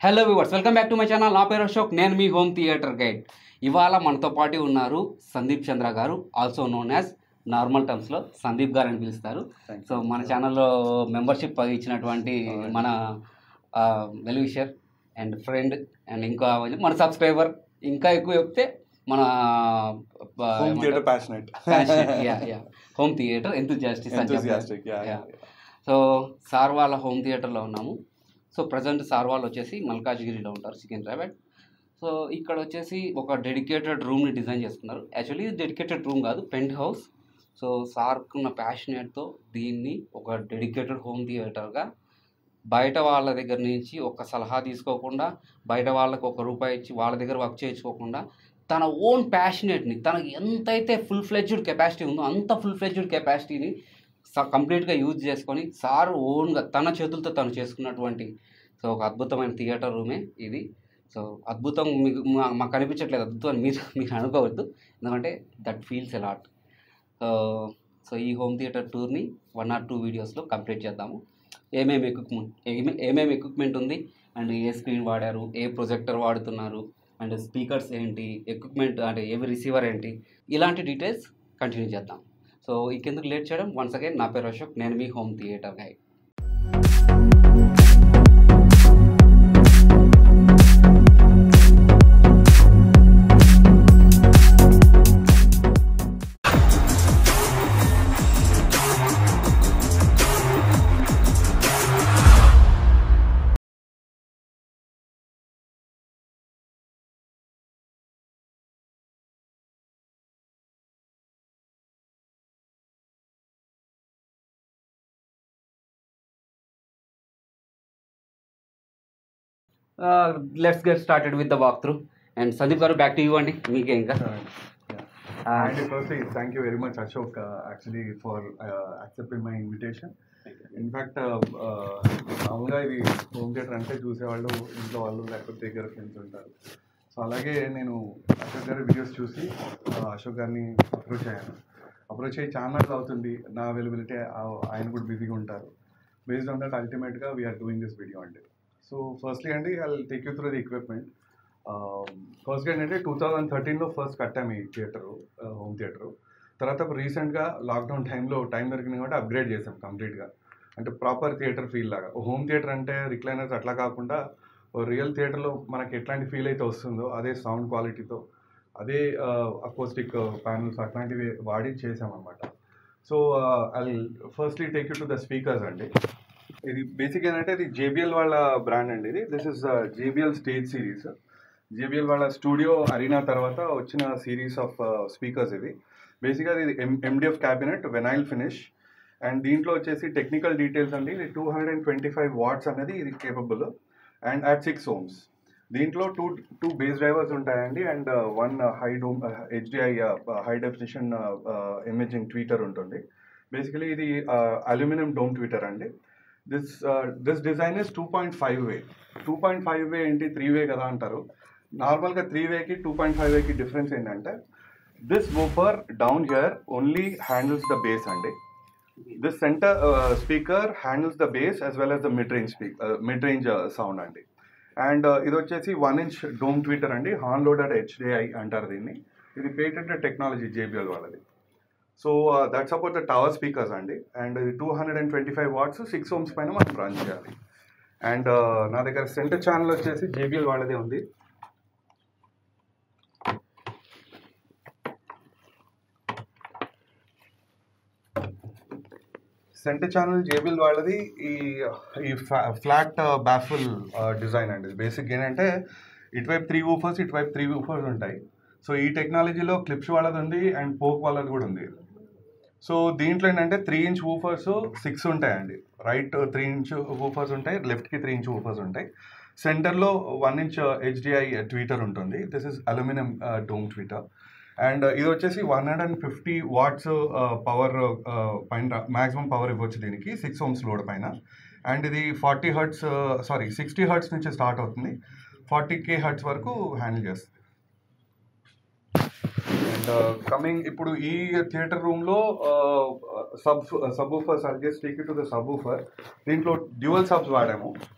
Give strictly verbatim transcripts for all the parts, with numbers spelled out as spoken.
Hello viewers, welcome back to my channel. నా పేరు అశోక్, నేను మీ హోమ్ థియేటర్ గైడ్. ఇవాళ మనతో పాటు ఉన్నారు సందీప్ చంద్ర గారు, ఆల్సో నోన్ యాజ్ నార్మల్ టర్మ్స్లో సందీప్ గారు అని పిలుస్తారు. సో మన ఛానల్లో మెంబర్షిప్ ఇచ్చినటువంటి మన well wisher and friend and ఇంకా మన సబ్స్క్రైబర్, ఇంకా ఎక్కువ చెప్తే మన home theatre passionate home theatre enthusiastic. So sir వాళ్ళ హోమ్ థియేటర్లో ఉన్నాము. సో ప్రజెంట్ సార్ వాళ్ళు వచ్చేసి మల్కాజ్గిరిలో ఉంటారు, సికింద్రాబాద్. సో ఇక్కడ వచ్చేసి ఒక డెడికేటెడ్ రూమ్ని డిజైన్ చేస్తున్నారు. యాక్చువల్లీ ఇది డెడికేటెడ్ రూమ్ కాదు, పెంట్ హౌస్. సో సార్కున్న ప్యాషనేట్తో దీన్ని ఒక డెడికేటెడ్ హోమ్ థియేటర్గా బయట వాళ్ళ దగ్గర నుంచి ఒక సలహా తీసుకోకుండా, బయట వాళ్ళకు ఒక రూపాయి ఇచ్చి వాళ్ళ దగ్గర వర్క్ చేయించుకోకుండా, తన ఓన్ ప్యాషనేట్ని, తనకి ఎంతైతే ఫుల్ ఫ్లెడ్జ్డ్ కెపాసిటీ ఉందో అంత ఫుల్ ఫ్లెడ్జ్డ్ కెపాసిటీని కంప్లీట్గా యూజ్ చేసుకొని సార్ ఓన్గా తన చేతులతో తను చేసుకున్నటువంటి సో ఒక అద్భుతమైన థియేటర్ రూమే ఇది. సో అద్భుతం మీకు మాకు కనిపించట్లేదు, అద్భుతం మీరు మీరు అనుకోవద్దు, ఎందుకంటే that feels a lot. So so ఈ హోమ్ థియేటర్ టూర్ని వన్ ఆర్ టూ వీడియోస్లో కంప్లీట్ చేద్దాము. ఏమేమి ఎక్విప్మెంట్ ఏమే ఏమేమి ఎక్విప్మెంట్ ఉంది అండ్ ఏ స్క్రీన్ వాడారు, ఏ ప్రొజెక్టర్ వాడుతున్నారు అండ్ స్పీకర్స్ ఏంటి, ఎక్విప్మెంట్ అంటే ఏవి రిసీవర్ ఏంటి, ఇలాంటి డీటెయిల్స్ కంటిన్యూ చేద్దాం. సో ఈ కిందకు లేట్ చేయడం, వన్స్ అగైన్ నా పేరు అశోక్, నేను మీ home theatre guide. Let's get started with the walkthrough. And Sandeep గారు, బ్యాక్ టు యూ అండి, మీకే ఇంకా. And firstly, thank you very much, Ashok, uh, actually for uh, accepting my invitation. In fact మామూలుగా ఇది హోమ్ థియేటర్ అంటే చూసేవాళ్ళు ఇంట్లో వాళ్ళు లేకపోతే దగ్గర ఫ్రెండ్స్ ఉంటారు. సో అలాగే నేను అశోక్ గారి వీడియోస్ చూసి అశోక్ గారిని అప్రోచ్ అయ్యాను. అప్రోచ్ అయ్యి చాలా నాట్లు అవుతుంది, నా అవైలబిలిటీ ఆయన కూడా బిజీగా ఉంటారు. బేస్డ్ ఆన్ దట్ అల్టిమేట్గా వీఆర్ డూయింగ్ దిస్ వీడియో అండి. సో ఫస్ట్లీ అండి I will take you through the equipment. ఫస్ట్గా ఏంటంటే టూ థౌజండ్ థర్టీన్లో ఫస్ట్ కట్టాము ఈ థియేటరు, హోమ్ థియేటరు. తర్వాత రీసెంట్గా లాక్డౌన్ టైంలో టైం దొరికింది కాబట్టి అప్గ్రేడ్ చేసాం కంప్లీట్గా. అంటే ప్రాపర్ థియేటర్ ఫీల్ లాగా. హోమ్ థియేటర్ అంటే రిక్లైనర్స్ అట్లా కాకుండా రియల్ థియేటర్లో మనకి ఎట్లాంటి ఫీల్ అయితే వస్తుందో అదే సౌండ్ క్వాలిటీతో, అదే అకోస్టిక్ ప్యానల్స్ అట్లాంటివి వాడి చేసామన్నమాట. So I firstly take you to the speakers అండి. ఇది బేసిక్ ఏంటంటే ఇది జేబిఎల్ వాళ్ళ బ్రాండ్ అండి. ఇది this is JBL stage series. JBL వాళ్ళ స్టూడియో అరీనా తర్వాత వచ్చిన సిరీస్ ఆఫ్ స్పీకర్స్ ఇది. బేసిక్గా ఇది M MDF cabinet veneer finish. And దీంట్లో వచ్చేసి టెక్నికల్ డీటెయిల్స్ అండి. ఇది two hundred and twenty five watts అనేది ఇది capable and at six ohms. దీంట్లో టూ టూ బేస్ డ్రైవర్స్ ఉంటాయండి and one high dome HDI high definition imaging tweeter ఉంటుంది. Basically ఇది అల్యూమినియం డోమ్ ట్వీటర్ అండి. This this design is two point five way. Two point five way ఏంటి, three way కదా అంటారు. నార్మల్గా three వేకి two point five వేకి difference ఏంటంటే this woofer down here only handles the bass అండి. This centre speaker handles the bass as well as the mid range speak mid range sound అండి. And ఇది వచ్చేసి వన్ ఇంచ్ డోమ్ ట్వీటర్ అండి, horn loaded HDI అంటారు దీన్ని. ఇది patented technology JBL వాళ్ళది. So that's about the tower speakers అండి. And ఇది two hundred and twenty five watts six ohms పైన మనం రన్ చేయాలి. అండ్ నా దగ్గర సెంటర్ ఛానల్ వచ్చేసి జేబిఎల్ వాళ్ళదే ఉంది. సెంటర్ ఛానల్ జేబిఎల్ వాళ్ళది ఈ ఈ ఫ్లాట్ బ్యాఫుల్ డిజైన్ అండి. బేసిక్ ఏంటంటే ఇటువైపు త్రీ ఊఫర్స్, ఇటువైపు త్రీ ఊఫర్స్ ఉంటాయి. సో ఈ టెక్నాలజీలో క్లిప్స్ వాళ్ళది ఉంది అండ్ పోక్ వాళ్ళది కూడా ఉంది. సో దీంట్లో ఏంటంటే త్రీ ఇంచ్ ఊఫర్స్ సిక్స్ ఉంటాయండి. రైట్ త్రీ ఇంచ్ ఊఫర్స్ ఉంటాయి, లెఫ్ట్కి త్రీ ఇంచ్ ఊఫర్స్ ఉంటాయి. సెంటర్లో వన్ ఇంచ్ హెచ్డిఐ ట్వీటర్ ఉంటుంది. This is aluminium dome tweeter. And ఇది వచ్చేసి one hundred and fifty watts power పైన మ్యాక్సిమం పవర్ ఇవ్వచ్చు దీనికి, సిక్స్ ఓమ్స్ లోడ్ పైన. అండ్ ఇది forty hertz sorry sixty hertz నుంచి స్టార్ట్ అవుతుంది, ఫార్టీ కే హర్ట్స్ వరకు హ్యాండిల్ చేస్తుంది. అండ్ కమింగ్ ఇప్పుడు ఈ థియేటర్ రూమ్లో sub sub woofers, I just take you to the sub woofer. దీంట్లో డ్యూయల్ సబ్స్ వాడాము.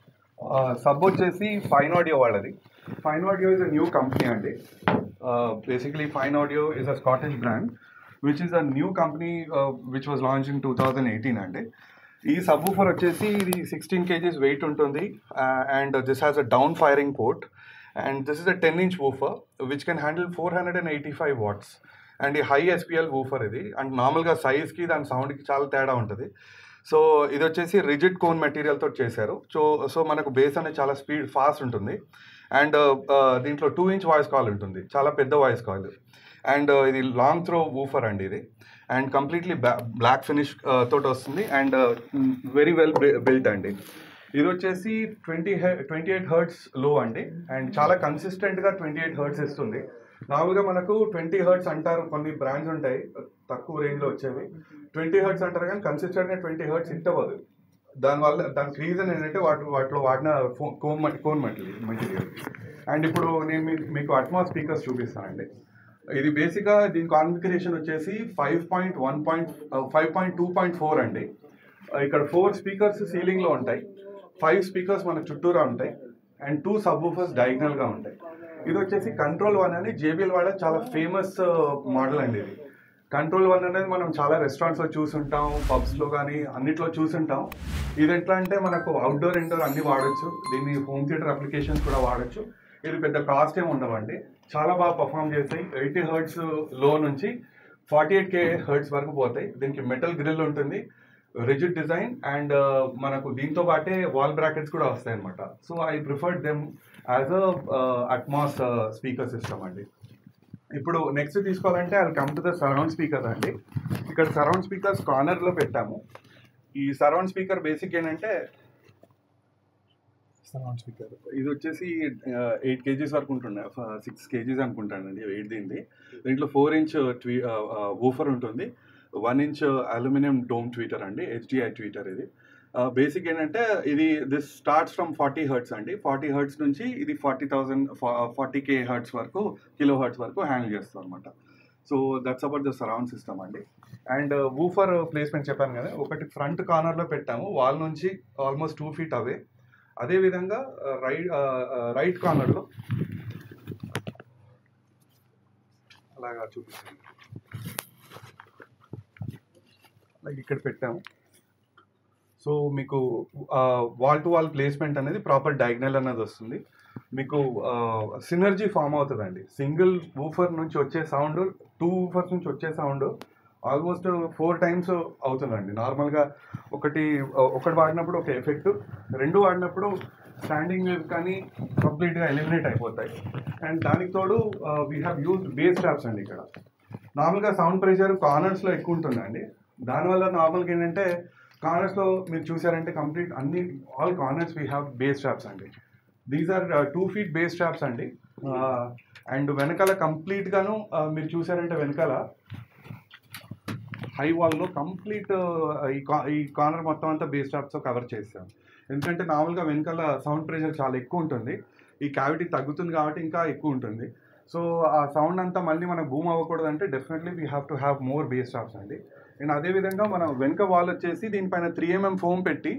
సబ్ వచ్చేసి ఫైన్ ఆడియో వాళ్ళది. Fyne Audio is a new company అండి. Basically Fyne Audio is a Scottish brand which is a new company which was launch in two thousand eighteen అండి. ఈ sub woofer వచ్చేసి ఇది sixteen kgs weight ఉంటుంది and this has a down firing port and this is a ten inch woofer which can handle four hundred and eighty five watts and ఈ high SPL woofer ఇది. And నార్మల్గా సైజ్కి దాని సౌండ్కి చాలా తేడా ఉంటుంది. సో ఇది వచ్చేసి రిజిడ్ కోన్ మెటీరియల్తో చేశారు. సో సో మనకు బేస్ అనేది చాలా స్పీడ్ ఫాస్ట్ ఉంటుంది అండ్ దీంట్లో టూ ఇంచ్ వాయిస్ కాల్ ఉంటుంది, చాలా పెద్ద వాయిస్ కాల్. అండ్ ఇది లాంగ్ త్రో వూఫర్ అండి ఇది అండ్ కంప్లీట్లీ బ్లాక్ ఫినిష్ తోటి వస్తుంది అండ్ వెరీ వెల్ బిల్ట్ అండి. ఇది వచ్చేసి ట్వంటీ ట్వంటీ ఎయిట్ హర్ట్స్ లో అండి అండ్ చాలా కన్సిస్టెంట్గా ట్వంటీ ఎయిట్ హర్ట్స్ ఇస్తుంది. నార్మల్గా మనకు ట్వంటీ హర్ట్స్ అంటారు, కొన్ని బ్రాండ్స్ ఉంటాయి తక్కువ రేంజ్లో వచ్చేవి ట్వంటీ హర్ట్స్ అంటారు కానీ కన్సిస్టెంట్గా ట్వంటీ హర్ట్స్ హిట్ అవ్వదు. దానివల్ల దానికి రీజన్ ఏంటంటే వాటి వాటిలో వాడిన cone cone material material and ఇప్పుడు నేను మీకు అట్మాస్ స్పీకర్స్ చూపిస్తానండి. ఇది బేసిక్గా దీని కాన్ఫిగరేషన్ వచ్చేసి five point one point five point two point four అండి. ఇక్కడ ఫోర్ స్పీకర్స్ సీలింగ్లో ఉంటాయి, ఫైవ్ స్పీకర్స్ మన చుట్టూరా ఉంటాయి అండ్ టూ సబ్ ఊఫర్స్ డయాగ్నల్గా ఉంటాయి. ఇది వచ్చేసి కంట్రోల్ వన్ అని జేబీఎల్ వాళ్ళ చాలా ఫేమస్ మోడల్ అండి. ఇది కంట్రోల్ వన్ అనేది మనం చాలా రెస్టారెంట్స్లో చూసుంటాం, పబ్స్లో కానీ అన్నిట్లో చూసుంటాం. ఇది ఎట్లా అంటే మనకు అవుట్డోర్ ఇండోర్ అన్నీ వాడచ్చు, దీన్ని హోమ్ థియేటర్ అప్లికేషన్స్ కూడా వాడచ్చు. ఇది పెద్ద కాస్ట్ ఏమి ఉండవండి, చాలా బాగా పర్ఫామ్ చేస్తాయి. ఎయిటీ హర్ట్స్ లో నుంచి ఫార్టీ ఎయిట్ కే హర్ట్స్ వరకు పోతాయి. దీనికి మెటల్ గ్రిల్ ఉంటుంది, రిజిడ్ డిజైన్ అండ్ మనకు దీంతో పాటే వాల్ బ్రాకెట్స్ కూడా వస్తాయి అనమాట. So I preferred them as a Atmos speaker system అండి. ఇప్పుడు నెక్స్ట్ తీసుకోవాలంటే I come to the surround speakers అండి. ఇక్కడ సరౌండ్ స్పీకర్స్ కార్నర్లో పెట్టాము. ఈ సరౌండ్ స్పీకర్ బేసిక్ ఏంటంటే సరౌండ్ స్పీకర్ ఇది వచ్చేసి ఎయిట్ కేజీస్ వరకు ఉంటుండే, సిక్స్ కేజీస్ అనుకుంటానండి వెయిట్ దీన్ని. దీంట్లో ఫోర్ ఇంచ్ ట్వీ వూఫర్ ఉంటుంది, one inch aluminium dome tweeter అండి, హెచ్డిఐ ట్వీటర్. ఇది బేసిక్ ఏంటంటే ఇది this starts from forty hertz అండి. ఫార్టీ హర్ట్స్ నుంచి ఇది forty thousand forty K hertz వరకు కిలో హర్ట్స్ వరకు హ్యాండిల్ చేస్తాం అనమాట. So that's about the surround system అండి. అండ్ వూఫర్ ప్లేస్మెంట్ చెప్పాను కదా, ఒకటి ఫ్రంట్ కార్నర్లో పెట్టాము, వాల్ నుంచి ఆల్మోస్ట్ టూ ఫీట్ అవే. అదేవిధంగా రైట్ రైట్ కార్నర్లో అలాగా చూపిస్తాను, అలాగే ఇక్కడ పెట్టాము. సో మీకు వాల్ టు వాల్ ప్లేస్మెంట్ అనేది ప్రాపర్ డయాగ్నల్ అనేది వస్తుంది. మీకు సినర్జీ ఫామ్ అవుతుందండి. సింగిల్ వూఫర్ నుంచి వచ్చే సౌండ్ టూ వూఫర్స్ నుంచి వచ్చే సౌండ్ ఆల్మోస్ట్ ఫోర్ టైమ్స్ అవుతుందండి. నార్మల్గా ఒకటి ఒకటి వాడినప్పుడు ఒక ఎఫెక్ట్, రెండు వాడినప్పుడు స్టాండింగ్ వేవ్ కానీ కంప్లీట్గా ఎలిమినేట్ అయిపోతాయి. అండ్ దానికి తోడు we have use bass traps అండి. ఇక్కడ నార్మల్గా సౌండ్ ప్రెషర్ కార్నర్స్లో ఎక్కువ ఉంటుందండి. దానివల్ల నార్మల్గా ఏంటంటే కార్నర్స్లో మీరు చూసారంటే కంప్లీట్ అన్ని all corners we have bass traps అండి. These are two feet bass traps అండి. అండ్ వెనకాల కంప్లీట్గాను మీరు చూసారంటే వెనకాల హై వాల్లో కంప్లీట్ ఈ కా ఈ కార్నర్ మొత్తం అంతా బేస్ ట్రాప్స్తో కవర్ చేసాం. ఎందుకంటే నార్మల్గా వెనకాల సౌండ్ ప్రెషర్ చాలా ఎక్కువ ఉంటుంది, ఈ క్యావిటీ తగ్గుతుంది కాబట్టి ఇంకా ఎక్కువ ఉంటుంది. సో ఆ సౌండ్ అంతా మళ్ళీ మనకు బూమ్ అవ్వకూడదు అంటే definitely we have to have more bass traps అండి. అండ్ అదేవిధంగా మనం వెనుక వాల్ వచ్చేసి దీనిపైన త్రీ ఎంఎం ఫోమ్ పెట్టి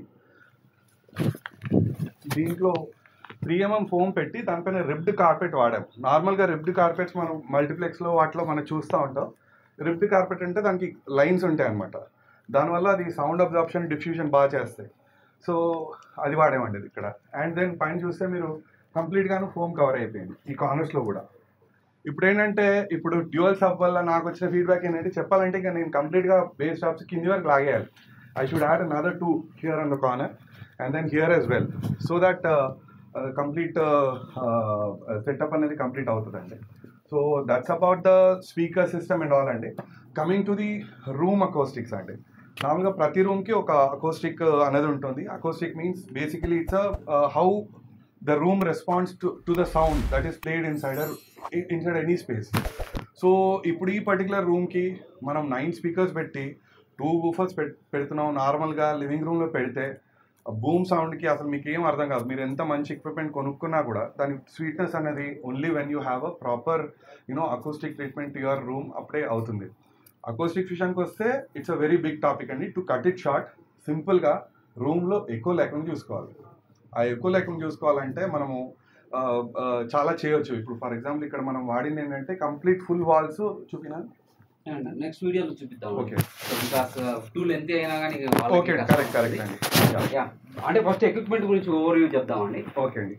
దీంట్లో త్రీ ఎంఎం ఫోమ్ పెట్టి దానిపైన రిబ్డ్ కార్పెట్ వాడాం. నార్మల్గా రిబ్డ్ కార్పెట్స్ మనం మల్టీప్లెక్స్లో వాటిలో మనం చూస్తూ ఉంటాం. రిబ్డ్ కార్పెట్ అంటే దానికి లైన్స్ ఉంటాయి అన్నమాట, దానివల్ల అది సౌండ్ అబ్జార్ప్షన్ డిఫ్యూజన్ బాగా చేస్తాయి. సో అది వాడేమండి ఇక్కడ. అండ్ దెన్ పైన చూస్తే మీరు కంప్లీట్గాను ఫోమ్ కవర్ అయిపోయింది ఈ కార్నర్స్లో కూడా. ఇప్పుడు ఏంటంటే ఇప్పుడు డ్యూయల్ సబ్ వల్ల నాకు వచ్చిన ఫీడ్బ్యాక్ ఏంటంటే చెప్పాలంటే ఇక నేను కంప్లీట్గా బేస్ స్టాప్స్ కింది వరకు లాగేయాలి. I should add another two here on the corner and then here as well, so that complete setup అనేది కంప్లీట్ అవుతుందండి. So that's about the speaker system and all అండి. Coming to the room acoustics అండి. నార్మల్గా ప్రతి రూమ్కి ఒక acoustic అనేది ఉంటుంది. Acoustic means basically it's how the room response to to the sound that is played inside inside any space. So ఇప్పుడు ఈ పర్టికులర్ రూమ్కి మనం నైన్ స్పీకర్స్ పెట్టి టూ వూఫర్స్ పె పెడుతున్నాం. నార్మల్గా లివింగ్ రూమ్లో పెడితే బూమ్ సౌండ్కి అసలు మీకు ఏం అర్థం కాదు. మీరు ఎంత మంచి ఎక్విప్మెంట్ కొనుక్కున్నా కూడా దాని స్వీట్నెస్ అనేది only when you have a proper you know acoustic treatment your room అప్పుడే అవుతుంది. అకౌస్టిక్ విషయానికి వస్తే it's a very big topic అండి. టు కట్ ఇట్ షార్ట్, సింపుల్గా రూమ్లో ఎక్కువ లేకుండా చూసుకోవాలి. ఆ ఎక్కువ లేకుండా చూసుకోవాలంటే మనము చాలా చేయొచ్చు. ఇప్పుడు ఫర్ ఎగ్జాంపుల్ ఇక్కడ మనం వాడింది ఏంటంటే కంప్లీట్ ఫుల్ వాల్స్ చూపినా నెక్స్ట్ వీడియోలో చూపిద్దాం. ఓకే, టూల్ ఎంత అయినా కానీ ఓకే, కరెక్ట్ కరెక్ట్ అండి. అంటే ఫస్ట్ ఎక్విప్మెంట్ గురించి ఓవర్ వ్యూ చెప్దామండి. ఓకే అండి,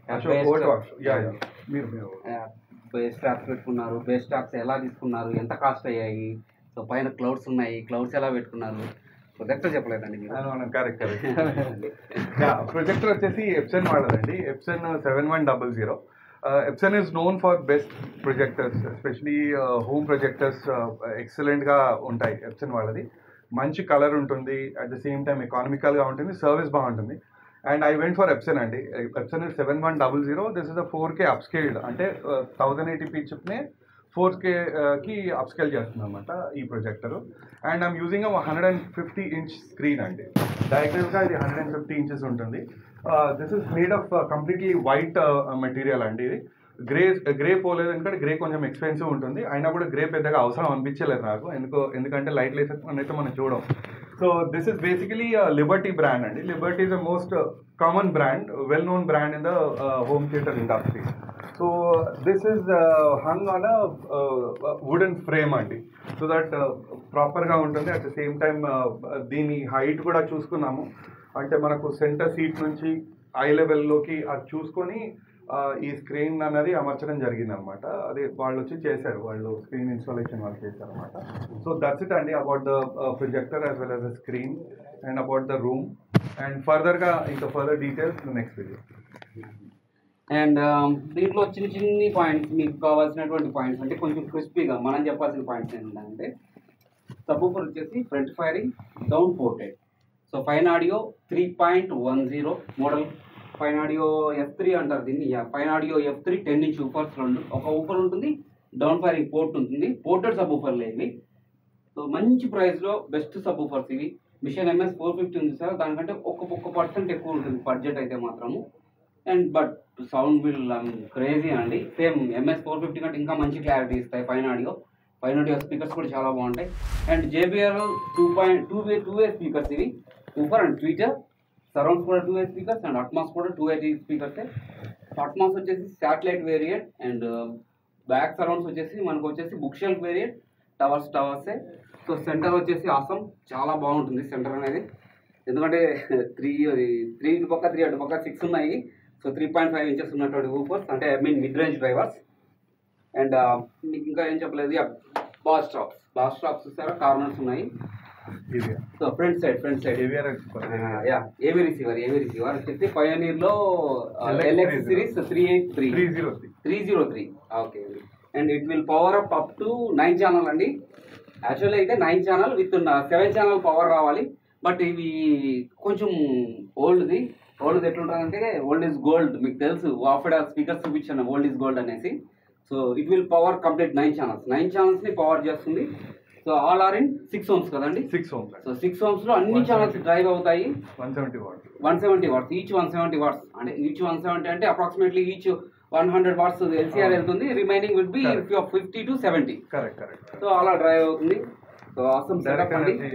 మీరు బేస్ స్టాక్స్ పెట్టుకున్నారు, బేస్ స్టాక్స్ ఎలా తీసుకున్నారు, ఎంత కాస్ట్ అయ్యాయి, సో పైన క్లౌడ్స్ ఉన్నాయి, క్లౌడ్స్ ఎలా పెట్టుకున్నారు, ప్రొజెక్టర్ చెప్పలేదండి మీరు. కరెక్ట్ కరెక్ట్ ప్రొజెక్టర్ వచ్చేసి ఎప్సన్ వాడదండి, Epson seven one double zero. Epson is known for best projectors, especially home projectors ఎక్సలెంట్గా ఉంటాయి ఎప్సన్ వాళ్ళది. మంచి కలర్ ఉంటుంది, అట్ ద సేమ్ టైం ఎకానమికల్గా ఉంటుంది, సర్వీస్ బాగుంటుంది. And I went for Epson అండి. Epson is seven one double zero. This is a four K upscaled, అంటే థౌజండ్ ఎయిటీ పీ చిప్నే ఫోర్ కేకి అప్స్కేల్ చేస్తుంది అనమాట ఈ projector. And I'm using hundred and fifty inch screen అండి. డయాగ్నల్గా ఇది హండ్రెడ్ అండ్ ఫిఫ్టీ ఇంచెస్ ఉంటుంది. This is made of completely white material అండి. ఇది గ్రే గ్రే పోలేదు, ఎందుకంటే గ్రే కొంచెం ఎక్స్పెన్సివ్ ఉంటుంది, అయినా కూడా గ్రే పెద్దగా అవసరం అనిపించలేదు నాకు, ఎందుకో ఎందుకంటే లైట్ లైసెస్ అయితే మనం చూడం. So this is basically Liberty brand అండి. Liberty is the most common brand, well known brand in the home theatre industry. So this is hung on a wooden frame అండి, సో దట్ ప్రాపర్గా ఉంటుంది. At the same time దీని height కూడా చూసుకున్నాము, అంటే మనకు centre seat నుంచి eye లెవెల్లోకి అది చూసుకొని ఈ స్క్రీన్ అన్నది అమర్చడం జరిగింది అనమాట. అది వాళ్ళు వచ్చి చేశారు, వాళ్ళు స్క్రీన్ ఇన్స్టాలేషన్ వాళ్ళు చేశారు అనమాట. సో దట్స్ ఇట్ అండి about the projector as well as the screen and about the room. And ఫర్దర్గా ఇంకా further details next video. And దీంట్లో చిన్న చిన్ని పాయింట్స్, మీకు కావాల్సినటువంటి పాయింట్స్ అంటే కొంచెం క్రిస్పీగా మనం చెప్పాల్సిన పాయింట్స్ ఏంటంటే, సబ్వూఫర్ వచ్చేసి front firing, down ported. So Fyne Audio three point one zero model, Fyne Audio F three అంటారు దీన్ని. Fyne Audio F three ten inch woofers రెండు, ఒక ఊఫర్ ఉంటుంది, డౌన్ ఫైరింగ్ పోర్ట్ ఉంటుంది, పోర్టెడ్ సబ్ ఊఫర్లు ఇవి. సో మంచి ప్రైస్లో బెస్ట్ సబ్ ఊఫర్స్ ఇవి. మిషన్ ఎంఎస్ ఫోర్ ఫిఫ్టీ ఉంది సార్, దానికంటే ఒక ఒక్క పర్సెంట్ ఎక్కువ ఉంటుంది బడ్జెట్ అయితే మాత్రము. And but sound will crazy అండి. సేమ్ ఎంఎస్ ఫోర్ ఫిఫ్టీ కంటే ఇంకా మంచి క్లారిటీ ఇస్తాయి Fyne Audio. Fyne Audio speakers కూడా చాలా బాగుంటాయి. అండ్ JBL two point two way two way speakers ఇవి, ఊఫర్ అండ్ ట్విటర్. సరౌండ్స్ కూడా two way speakers and Atmos కూడా టూ వే స్పీకర్సే. అట్మాస్ వచ్చేసి satellite variant and back surrounds వచ్చేసి మనకు వచ్చేసి బుక్ షెల్ఫ్ వేరియంట్, టవర్స్ టవర్సే. సో సెంటర్ వచ్చేసి ఆసం, చాలా బాగుంటుంది సెంటర్ అనేది, ఎందుకంటే త్రీ త్రీ ఇటు పక్క త్రీ అటు పక్క సిక్స్ ఉన్నాయి. So three point five inches ఉన్నటువంటి ఊఫర్స్, అంటే I mean mid range drivers. And మీకు ఇంకా ఏం చెప్పలేదు, బాస్ స్టాప్స్ బాస్ స్టాప్స్ చూసారా, కార్నర్స్ ఉన్నాయి. So front side front side yeah AV receiver AV receiver వచ్చేసి పయోనీర్లో LX series three eight three three zero three three zero three okay. And it will power up up to nine channel అండి. Actually అయితే nine channel with seven channel power రావాలి, but ఇవి కొంచెం ఓల్డ్ది. Old ఎట్లుంటుందంటే old is gold, మీకు తెలుసు Wharfedale speakers చూపించాను ఓల్డ్ ఈజ్ గోల్డ్ అనేసి. So it will power complete nine channels nine ఛానల్స్ని పవర్ చేస్తుంది. So all are in six ohms కదండి, సిక్స్ ఓమ్స్. సో సిక్స్ ఓమ్స్లో అన్ని ఛానల్స్ డ్రైవ్ అవుతాయి. One seventy watts one seventy watts each one seventy watts అంటే each one seventy అంటే approximately each one hundred watts LCR వెళ్తుంది, remaining will be fifty to seventy. Correct correct so అలా drive అవుతుంది. So awesome direct energy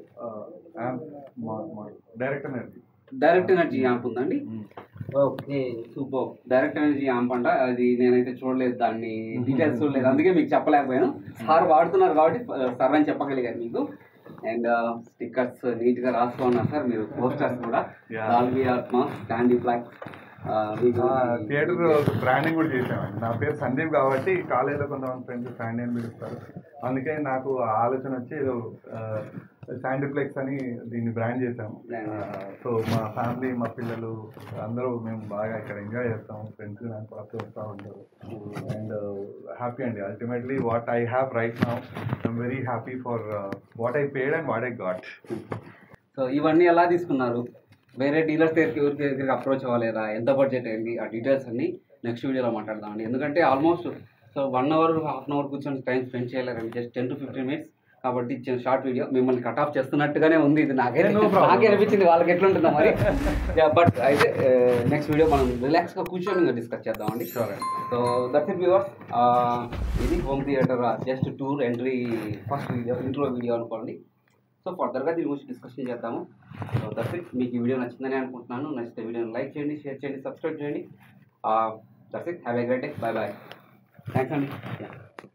direct energy direct energy amp ఉందండి. Okay super. Direct energy amp అంట, అది నేనైతే చూడలేదు, దాన్ని డీటెయిల్స్ చూడలేదు, అందుకే మీకు చెప్పలేకపోయాను. సార్ వాడుతున్నారు కాబట్టి సార్ అని చెప్పగలిగారు మీకు. అండ్ స్టిక్కర్స్ నీట్గా రాస్తూ ఉన్నారు సార్ మీరు, పోస్టర్స్ కూడా Dolby Atmos, standee black. Theatre branding కూడా చేసామండి. నా పేరు సందీప్ కాబట్టి కాలేజీలో కొంతమంది ఫ్రెండ్స్ శాండీ అని పిలుస్తారు, అందుకే నాకు ఆలోచన వచ్చి ఏదో శాండీప్లెక్స్ అని దీన్ని బ్రాండ్ చేసాము. సో మా ఫ్యామిలీ మా పిల్లలు అందరూ మేము బాగా ఇక్కడ ఎంజాయ్ చేస్తాము, ఫ్రెండ్స్ నాకు పాటు వస్తూ ఉంటారు. అండ్ హ్యాపీ అండి. Ultimately what I have right now I'm very happy for what I paid and what I got. So ఇవన్నీ ఎలా తీసుకున్నారు, వేరే డీలర్స్ దగ్గరికి ఎవరికి దగ్గరికి అప్రోచ్ అవ్వలేదా, ఎంత బడ్జెట్ అయింది, ఆ డీటెయిల్స్ అన్ని నెక్స్ట్ వీడియోలో మాట్లాడదామండి. ఎందుకంటే almost so one hour half an hour కూర్చొని టైం స్పెండ్ చేయలేరండి, just ten to fifteen minutes కాబట్టి ఇచ్చిన షార్ట్ వీడియో. మిమ్మల్ని కట్ ఆఫ్ చేస్తున్నట్టుగానే ఉంది ఇది, నాకే నాకే అనిపించింది, వాళ్ళకి ఎట్లుంటుందా మరి. బట్ అయితే నెక్స్ట్ వీడియో మనం రిలాక్స్గా కూర్చొని డిస్కస్ చేద్దామండి. So that's it viewers. ఇది home theatre just tour entry first video, intro video అనుకోండి. సో ఫర్దర్గా దీని గురించి డిస్కషన్ చేద్దాము. So that's it. మీకు ఈ వీడియో నచ్చిందని అనుకుంటున్నాను. నచ్చితే వీడియోని లైక్ చేయండి, షేర్ చేయండి, సబ్స్క్రైబ్ చేయండి. That's it. Have a great day. Bye bye. Thanks అండి.